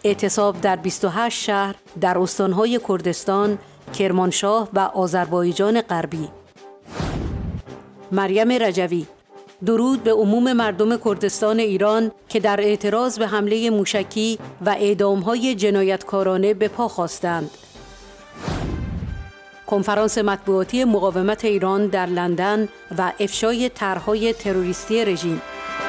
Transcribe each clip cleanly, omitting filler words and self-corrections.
اعتصاب در 28 شهر در استانهای کردستان، کرمانشاه و آذربایجان غربی. مریم رجوی: درود به عموم مردم کردستان ایران که در اعتراض به حمله موشکی و اعدام‌های جنایتکارانه به پا خاستند. کنفرانس مطبوعاتی مقاومت ایران در لندن و افشای طرح‌های تروریستی رژیم.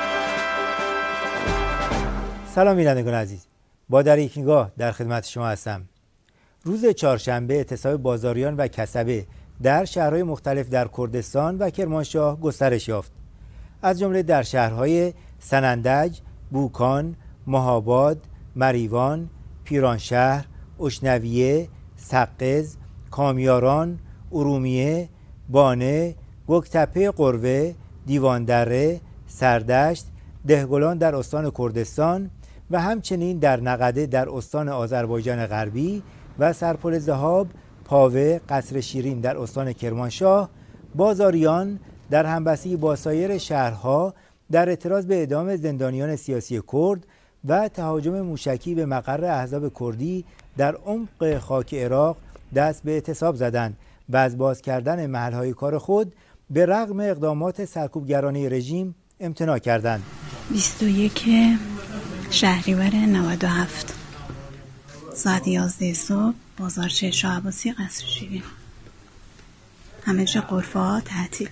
سلام بینندگان عزیز، با در یک نگاه در خدمت شما هستم. روز چهارشنبه اعتصاب بازاریان و کسبه در شهرهای مختلف در کردستان و کرمانشاه گسترش یافت. از جمله در شهرهای سنندج، بوکان، مهاباد، مریوان، پیرانشهر، اشنویه، سقز، کامیاران، ارومیه، بانه، گکتپه قروه، دیواندره، سردشت، دهگلان در استان کردستان و همچنین در نقده در استان آذربایجان غربی و سرپل ذهاب، پاوه، قصر شیرین در استان کرمانشاه، بازاریان در همبستگی با سایر شهرها در اعتراض به اعدام زندانیان سیاسی کرد و تهاجم موشکی به مقر احزاب کردی در عمق خاک عراق دست به اعتصاب زدند و از باز کردن محلهای کار خود به رغم اقدامات سرکوبگرانه رژیم امتناع کردند. 21 شهریور 97 ساعت 11 صبح، بازارچه شاه عباسی، قصر شیرین. همه جا غرفه‌ها تعطیل.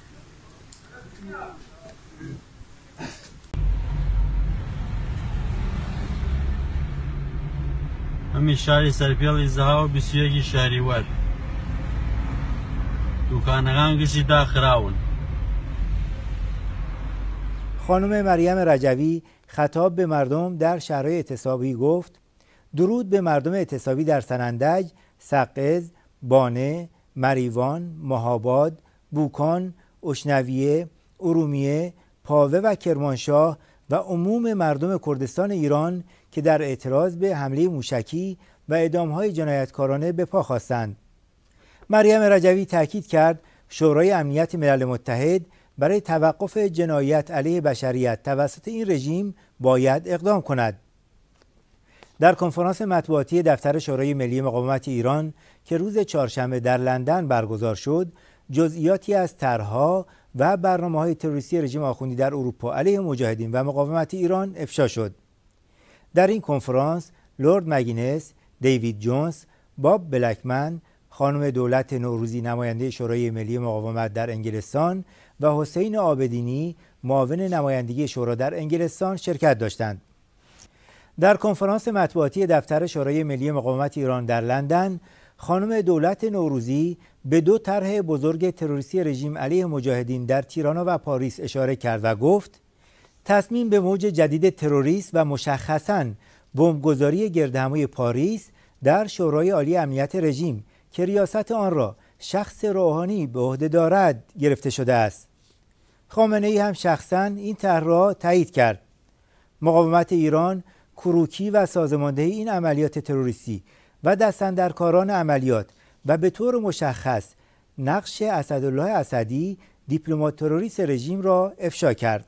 همین شهری سرپیالی زها و 21 شهریور دوکانەکان گشتی داخراون. خانم مریم رجوی خطاب به مردم در شهرهای اعتصابی گفت: درود به مردم اعتصابی در سنندج، سقز، بانه، مریوان، مهاباد، بوکان، اشنویه، ارومیه، پاوه و کرمانشاه و عموم مردم کردستان ایران که در اعتراض به حمله موشکی و اعدام‌های جنایتکارانه به پا خواستند. مریم رجوی تاکید کرد شورای امنیت ملل متحد برای توقف جنایت علیه بشریت توسط این رژیم باید اقدام کند. در کنفرانس مطبوعاتی دفتر شورای ملی مقاومت ایران که روز چهارشنبه در لندن برگزار شد، جزئیاتی از طرح‌ها و برنامه‌های تروریستی رژیم آخوندی در اروپا علیه مجاهدین و مقاومت ایران افشا شد. در این کنفرانس لورد مگینس، دیوید جونز، باب بلکمن، خانم دولت نوروزی نماینده شورای ملی مقاومت در انگلستان و حسین عابدینی معاون نمایندگی شورا در انگلستان شرکت داشتند. در کنفرانس مطبوعاتی دفتر شورای ملی مقاومت ایران در لندن، خانم دولت نوروزی به دو طرح بزرگ تروریستی رژیم علیه مجاهدین در تیرانا و پاریس اشاره کرد و گفت: تصمیم به موج جدید تروریست و مشخصاً بمبگذاری گردهمای پاریس در شورای عالی امنیت رژیم که ریاست آن را شخص روحانی به عهده دارد گرفته شده است. خامنه‌ای هم شخصاً این طرح را تایید کرد. مقاومت ایران کروکی و سازماندهی این عملیات تروریستی و دستاندرکاران عملیات و به طور مشخص نقش اسدالله اسدی دیپلمات تروریست رژیم را افشا کرد.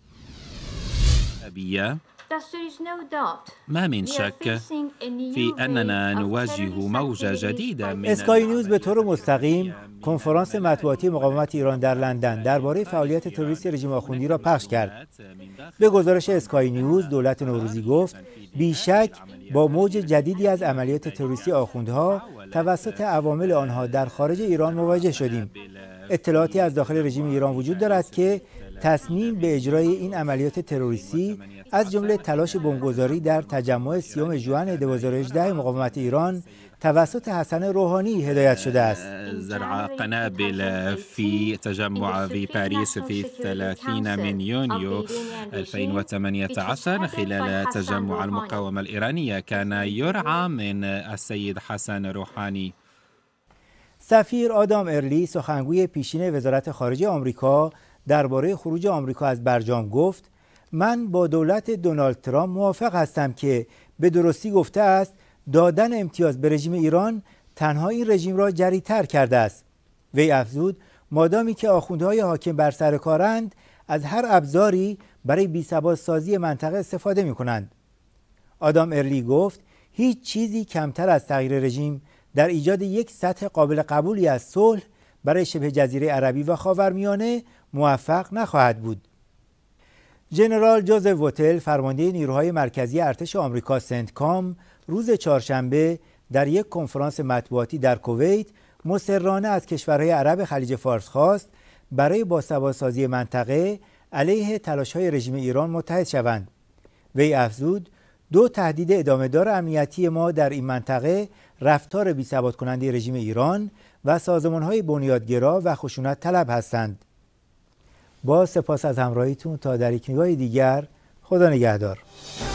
ما من شك في أننا نواجه موجة جديدة من اسکای نیوز به طور مستقیم کنفرانس مطبوعاتی مقاومت ایران در لندن درباره فعالیت تروریست رژیم آخوندی را پخش کرد. به گزارش اسکای نیوز، دولت نوروزی گفت بیشک با موج جدیدی از عملیات تروریستی آخوندها توسط عوامل آنها در خارج ایران مواجه شدیم. اطلاعاتی از داخل رژیم ایران وجود دارد که تصمیم به اجرای این عملیات تروریستی از جمله تلاش بمبگذاری در تجمع 30 ژوئن 2018 مقاومت ایران توسط حسن روحانی هدایت شده است. زرع قنابل في تجمع في باريس في 30 من يونيو 2018 خلال تجمع المقاومة الإيرانية كان يرعى من السيد حسن روحانی. سفیر آدام ارلی، سخنگوی پیشین وزارت خارجه آمریکا، درباره خروج آمریکا از برجام گفت: من با دولت دونالد ترامپ موافق هستم که به درستی گفته است دادن امتیاز به رژیم ایران تنها این رژیم را جری‌تر کرده است. وی افزود مادامی که آخوندهای حاکم بر سر کارند از هر ابزاری برای بی‌ثبات سازی منطقه استفاده می‌کنند. آدام ارلی گفت هیچ چیزی کمتر از تغییر رژیم در ایجاد یک سطح قابل قبولی از صلح برای شبه جزیره عربی و خاورمیانه موفق نخواهد بود. ژنرال جوزف ووتل، فرمانده نیروهای مرکزی ارتش آمریکا سنتکام، روز چهارشنبه در یک کنفرانس مطبوعاتی در کویت مصرانه از کشورهای عرب خلیج فارس خواست برای باسوادسازی منطقه علیه تلاش‌های رژیم ایران متحد شوند. وی افزود: دو تهدید ادامه‌دار امنیتی ما در این منطقه رفتار بی‌ثبات کننده رژیم ایران و سازمان‌های بنیادگرا و خشونت طلب هستند. با سپاس از همراهیتون تا در یک نگاه دیگر، خدا نگهدار.